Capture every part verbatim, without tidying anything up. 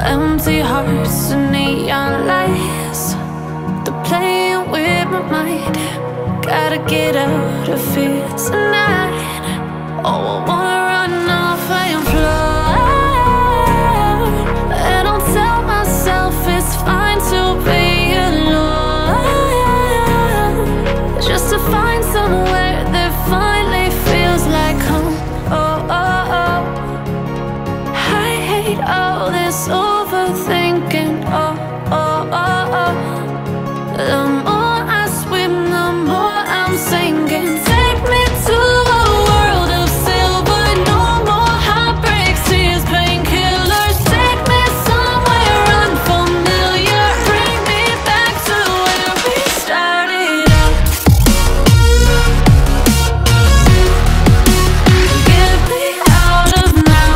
Empty hearts and neon lights, they're playing with my mind. Gotta get out of here tonight. Oh, I wanna run off and fly, and I'll tell myself it's fine to be alone, just to find somewhere that finally feels like home. Oh, oh, oh. I hate all this overthinking. Oh, oh, oh, oh. The more I swim, the more I'm sinking. Take me to a world of silver. No more heartbreaks, tears, painkillers. Take me somewhere unfamiliar. Bring me back to where we started out. Get me out of now,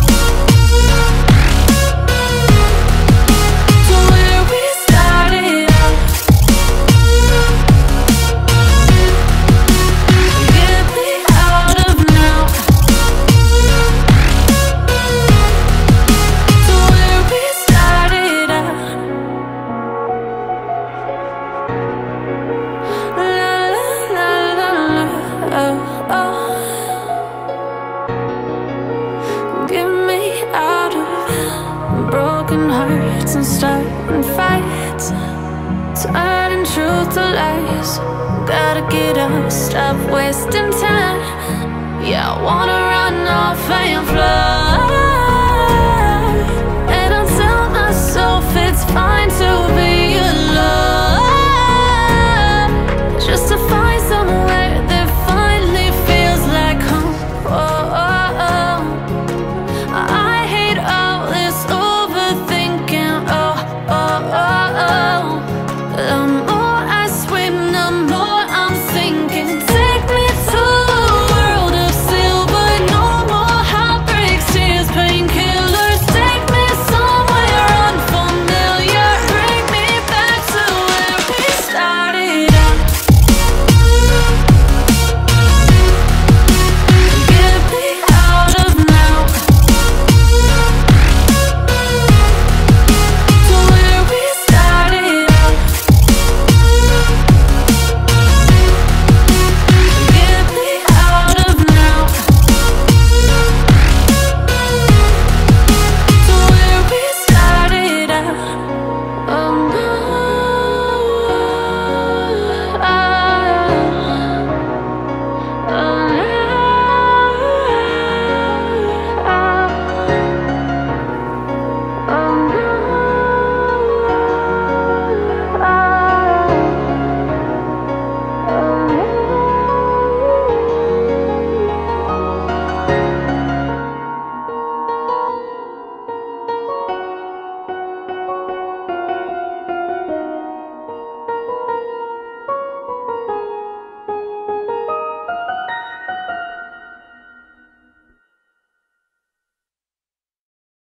to where we started out. Get me out of now, to where we started out. La la la la la, oh, oh. Get me out of broken hearts and starting fights, turning truth to lies. Gotta get up, stop wasting time. Yeah, I wanna run off and fly.